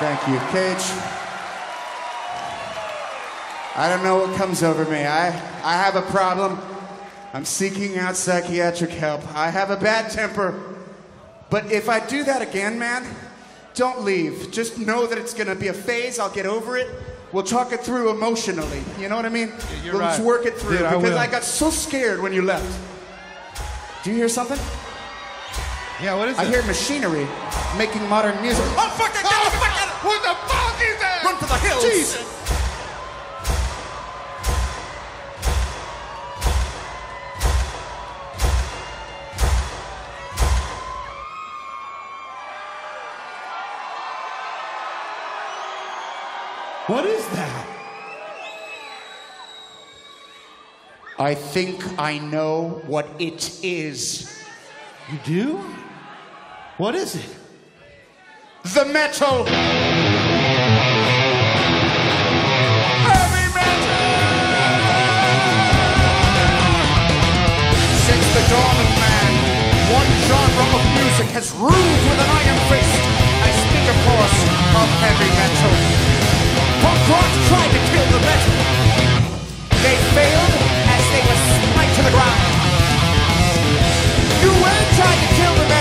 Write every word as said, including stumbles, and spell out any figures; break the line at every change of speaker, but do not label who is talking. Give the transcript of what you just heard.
Thank you, Cage. I don't know what comes over me. I, I have a problem. I'm seeking out psychiatric help. I have a bad temper. But if I do that again, man, don't leave. Just know that it's gonna be a phase. I'll get over it. We'll talk it through emotionally. You know what I mean?
Yeah, you're
we'll
right.
just work it through.
Dude, I
because
will.
I got so scared when you left. Do you hear something?
Yeah, what is
I
it?
hear machinery making modern music.
Oh, fuck it! Get the fuck out of... What the fuck is that?
Run for the hills!
Jesus! What is that?
I think I know what it is.
You do? What is it?
The metal! Heavy metal! Since the dawn of man, one genre of music has ruled with an iron fist. I speak, of course, of heavy metal. Punk rock tried to kill the metal. They failed as they were smite to the ground. New Wave tried to kill the